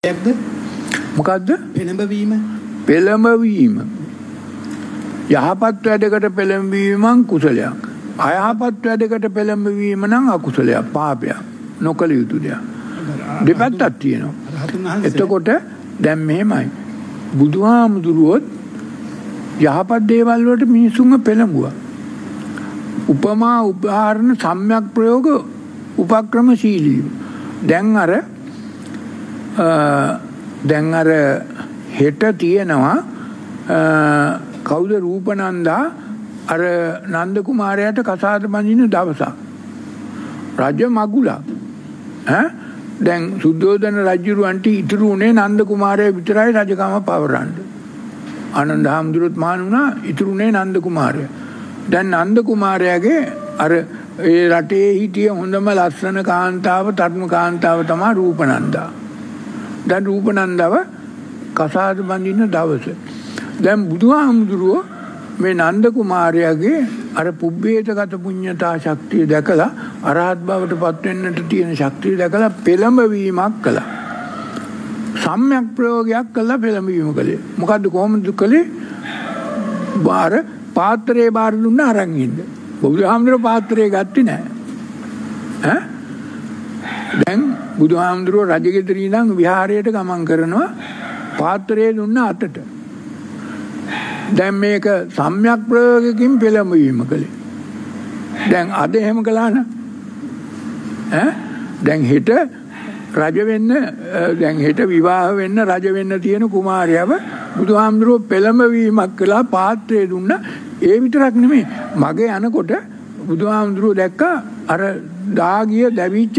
මොකද්ද? පෙළඹවීම. පෙළඹවීම. යහපත් වැඩකට පෙළඹවීමක් කුසලයක්. අයහපත් වැඩකට පෙළඹවීම නම් අකුසලයක්, පාපයක්, නොකළ යුතු දෙයක්. දෙපැත්තක් තියෙනවා. එතකොට දැන් මෙහෙමයි. බුදුහාමුදුරුවොත් යහපත් දේවල් වලට මිනිසුන්ව පෙළඹුවා. උපමා උදාහරණ සම්‍යක් ප්‍රයෝග උපක්‍රමශීලී. දැන් අර හෙට තියෙනවා කවුද රූපනන්දා අර නන්ද කුමාරයාට කසාද බඳින දවසක්. රජ මගුලක්. දැන් සුද්ධෝදන රජුරවන්ට ඉතුරු උනේ නන්ද කුමාරයා විතරයි රජකම පවරන්න. ආනන්ද හාමුදුරුවෝත් මහාන වුණා, ඉතුරුනේ නන්ද කුමාරයා. දැන් නන්ද කුමාරයාගේ අර ඒ රටේ හිටිය හොඳම ලස්සන කාන්තාව, තරුණ කාන්තාව තමයි රූපනන්දා. දැන් රූපනන්දව කසාද බඳින දවස. දැන් බුදුහාමුදුරුවෝ මේ නන්ද කුමාරයාගේ අර පුබ්බේතගත පුඤ්ඤතා ශක්තිය දැකලා අරහත් බවට පත් වෙන්නට තියෙන ශක්තිය දැකලා පෙළඹවීමක් කළා. සම්‍යක් ප්‍රයෝගයක් කළා පෙළඹවීම කළේ. මොකද්ද කොහොමද කළේ? පාත්‍රයේ බාර දුන්න අරන් ඉන්න. බුදුහාමුදුරුවෝ පාත්‍රය ගත්තේ නැහැ. දැන් බුදුහාමුදුරුවෝ රජගෙදර ඉඳන් විහාරයට ගමන් කරනවා, පාත්‍රයේ දුන්න අතට. දැන් මේක සම්‍යක් ප්‍රයෝගකින් පෙළඹවීම කළේ. දැන් අද එහෙම කළා නම් දැන් හෙට රජ වෙන්න, දැන් හෙට විවාහ වෙන්න රජ වෙන්න තියෙන කුමාරයව බුදුහාමුදුරුවෝ පෙළඹවීමක් කළා, පාත්‍රය දුන්නා. ඒ විතරක් නෙමෙයි, මගේ යනකොට බුදුහාමුදුරුවෝ දැක්කා අර දාගිය දැවිච්ච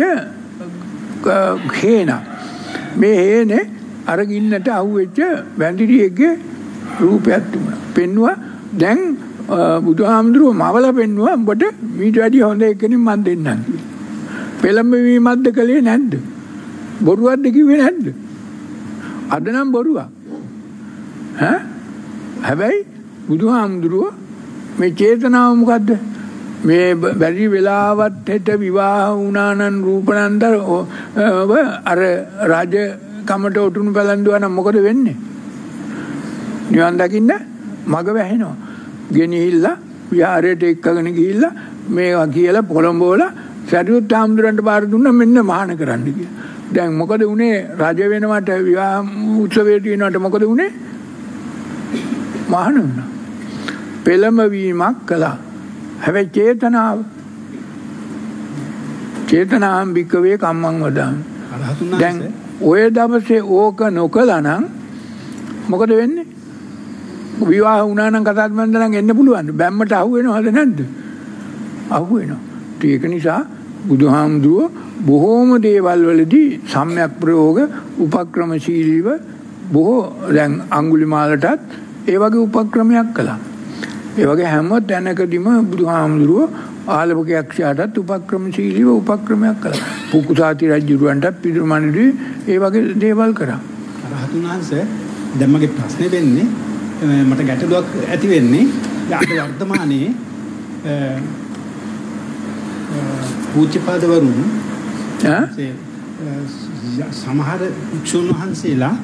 හේන. මේ හේනේ අර ගින්නට අහුවෙච්ච වැඳිරියෙක්ගේ රූපයක් තිබුණා. පෙන්නුවා. දැන් බුදුහාමුදුරුවෝ මවල පෙන්නුවා, උඹට මීට වැඩිය හොඳ එකකින් මම දෙන්නම් කියලා. පෙළඹවීමක්ද කළේ නැද්ද? බොරුවක්ද කිව්වේ නැද්ද? අද නම් බොරුවක්. හැබැයි බුදුහාමුදුරුවෝ මේ චේතනාව මොකද්ද? මේ බැරි වෙලාවත් හෙට විවාහ වුණා නම් රූපනන්ද අර රාජ කමට උතුණු පැලඳුවා නම් මොකද වෙන්නේ? නිවන් දකින්න මග වැහෙනවා. ගෙනිහිල්ලා විහාරයට එක්කගෙන ගිහිල්ලා මේවා කියලා පොළඹවලා සරියුත් හාමුදුරන්ට බාර දුන්නා මෙන්න මහාන කරන්න කියලා. දැන් මොකද උනේ? රජ වෙනවට විවාහ උත්සවයේ තියෙනවට මොකද උනේ? මහාන වුණා. පෙළඹවීමක් කළා. හැබැයි චේතනාම් භික්කවේ කම්මං වදාමි. දැන් ඔය දවසේ ඕක නොකළා නම් මොකද වෙන්නේ? විවාහ වුණා නම් කතාත් බඳ නම් එන්න පුළුවන්. බැම්මට අහු වෙනවද නැද්ද? අහු වෙනවා. ඒක නිසා බුදුහාමුදුරුවෝ බොහෝම දේවල් වලදී සම්‍යක් ප්‍රයෝග උපක්‍රමශීලීව බොහෝ, දැන් අඟුලිමාලටත් ඒ වගේ උපක්‍රමයක් කළා. ඒ වගේ හැම තැනකදීම බුදුහාමුදුරුවෝ ආලවකයක්ෂයාටත් උපක්‍රමශීලීව උපක්‍රමයක් කළා. පුකුසාති රජුරවන්ටත් පිටුමණිදී ඒ වගේ දේවල් කරා. රහතුන් වහන්සේ දැන් මගේ ප්‍රශ්නේ වෙන්නේ, මට ගැටලුවක් ඇති වෙන්නේ අද වර්තමානයේ පූජ්‍යපාදවරුන් සමහර භික්ෂුන් වහන්සේලා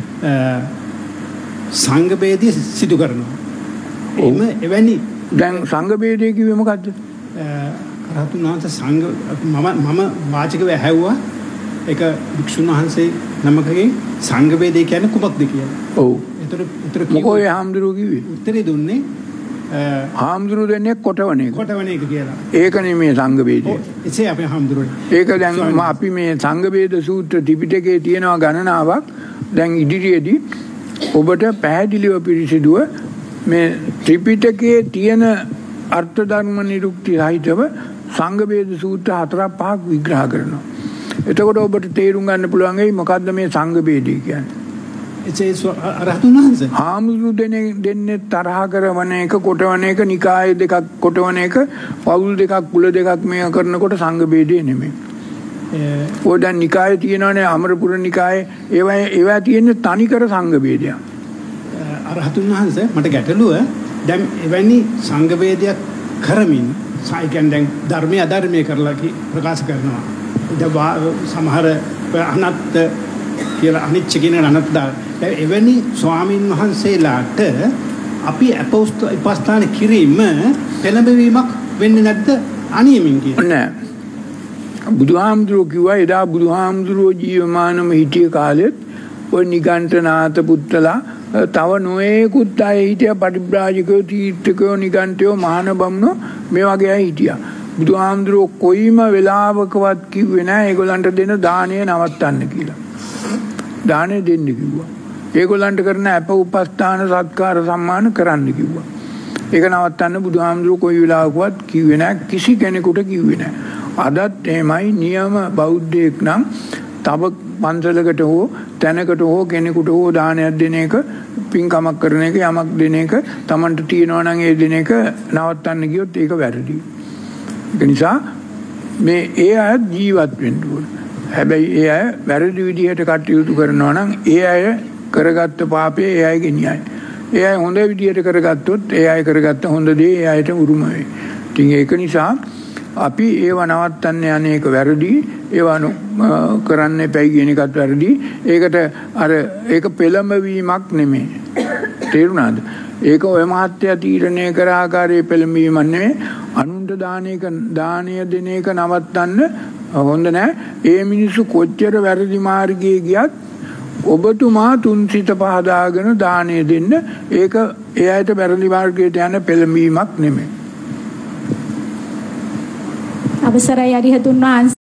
සංඝ බේදය සිදු කරනවා. එවැනි දැන් සංඝ බේදය කිව්වේ මොකද්ද? රහතුන් වහන්සේ සංඝ මම වාචිකව ඇහැව්වා ඒක භික්ෂුන් වහන්සේ නමකගේ සංඝ බේදය කියන්නේ කුමක්ද කියලා. ඔව්. ඒතර මොකෝ ඒ හාමුදුරුවෝ කිව්වේ? උත්තරේ දුන්නේ හාමුදුරුවෝ දෙන්නේ කොටවන එක කියලා. ඒක නෙමෙයි සංඝ බේදය. එසේ අපේ හාමුදුරුවෝ. ඒක දැන් අපි මේ සංඝ බේද සූත්‍ර ත්‍රිපිටකයේ තියෙනවා ගණනාවක්. දැන් ඉදිරියේදී ඔබට පැහැදිලිව පිරිසිදුව මේ ත්‍රිපිටකයේ තියෙන අර්ථ ධර්ම නිරුක්ති සහිතව සංඝ බේද සූත්‍ර 4-5ක් විග්‍රහ කරනවා. එතකොට ඔබට තේරුම් ගන්න පුළුවන් වෙයි මොකද්ද මේ සංඝ බේදය කියන්නේ. රහතුන් වහන්සේ හාමුදුරු දෙන්නේ තරහ කරවන එක, කොටවන එක, නිකාය දෙකක් කොටවන එක, පවුල් දෙකක් කුල දෙකක් මේ කරනකොට සංඝ බේදය නෙමෙයි. ඔය දැන් නිකාය තියෙනවානේ, අමරපුර නිකායේ ඒවා තියෙන්නේ තනිකර සංඝ බේදයක්. රහතුන් වහන්සේ මට ගැටලුව දැන් එවැනි සංඝ බේදයක් කරමින් සායිකෙන් දැන් ධර්මයේ අධර්මයේ කරලා ප්‍රකාශ කරනවා. සමහර අනත් කියලා අනිච්ච කියන නනත් දාලා. දැන් එවැනි ස්වාමින් වහන්සේලාට අපි අපස්ථාන කිරීම පෙළඹවීමක් වෙන්නේ නැද්ද අනියමින් කියන? නෑ. බුදුහාමුදුරුවෝ කිව්වා එදා බුදුහාමුදුරුවෝ ජීවමානව හිටිය කාලෙත් ඔය නිගණ්ඨනාත පුත්තලා තව නොයෙකුත් අය හිටියා පටිබ්‍රාජකයෝ තීර්ථකයෝ නිගණ්ඨයෝ මහාන බමුණෝ මේ වගේ අය හිටියා. බුදුහාමුදුරුවෝ කොයිම වෙලාවකවත් කිව්වේ නෑ ඒගොල්ලන්ට දෙන දාණය නවත්තන්න කියලා. දාණය දෙන්න කිව්වා. ඒගොල්ලන්ට කරන අප උපස්ථාන සත්කාර සම්මාන කරන්න කිව්වා. ඒක නවත්තන්න බුදුහාමුදුරුවෝ කොයි වෙලාවකවත් කිව්වේ නෑ කිසි කෙනෙකුට කිව්වේ නෑ. අදත් එහෙමයි නියම බෞද්ධයෙක් නම් තව පන්සලකට හෝ තැනකට හෝ කෙනෙකුට හෝ දානයක් දෙන එක පින්කමක් කරන එක යමක් දෙන එක Tamanට තියෙනවා නම් ඒ දෙන එක නවත්තන්න ගියොත් ඒක වැරදි. ඒ නිසා මේ ඒ අය ජීවත් වෙන්න ඕන. හැබැයි ඒ අය වැරදි විදිහට කටයුතු කරනවා නම් ඒ අය කරගත්ත පාපේ ඒ අයගේ න්‍යාය. ඒ අය හොඳ විදිහට කරගත්තොත් ඒ අය කරගත්ත හොඳ දේ ඒ අයට උරුම වෙයි. ඉතින් ඒක නිසා අපි ඒව නවත්තන්න යන්නේ ඒක වැරදි. ඒව කරන්න එපයි කියන එකත් වැරදි. ඒකට අර ඒක පෙළඹවීමක් නෙමෙයි. තේරුණාද? ඒක ඔය මහත්ය තීරණය කර ආකාරයේ පෙළඹවීමක් නෙමෙයි. අනුන්ට දානය දෙන එක නවත්තන්න හොඳ නෑ. ඒ මිනිස්සු කොච්චර වැරදි මාර්ගයේ ගියත් ඔබතුමා තුන්සිත පහදාගෙන දානය දෙන්න. ඒක ඒ අයට වැරදි මාර්ගයට යන පෙළඹවීමක් නෙමෙයි. අවසරයි අරිහතුන් වහන්සේ